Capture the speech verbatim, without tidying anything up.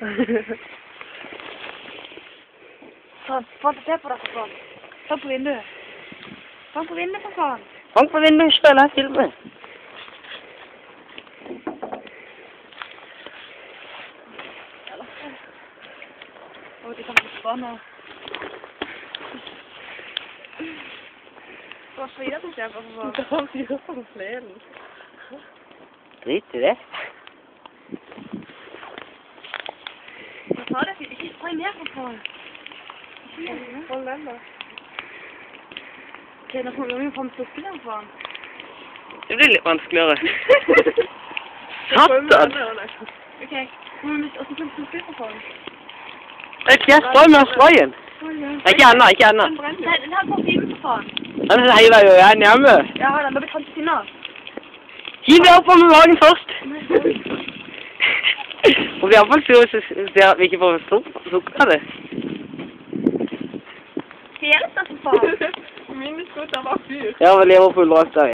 Sånn, faen, se på dette, faen. Ta på vinduet. Ta på vinduet, for faen. Fang på vinduet, spiller jeg filmer. Åh, de kan bli spannet. Hva sier du til for faen? Det var jo på fleden. Drit i det. Hva sa det? Ikke ta ned, for faen. Hold den da. Ok, nå kommer vi fram slukke den, faen. Det blir litt vanskeligere. Satan! Ok, hvordan kan vi slukke den, for faen? Det er ikke jeg strøm av strøyen. Ikke enda, ikke enda. Den her går fint, for faen. Den heiver jo igjen hjemme. Ja, den har blitt tatt til sinne. Hiv det opp på med magen først. Og vi har fått sur, så ser at vi ikke får sukker av det. Helt, for faen. Min skutt var fyr. Ja, vi lever på uldrakt der.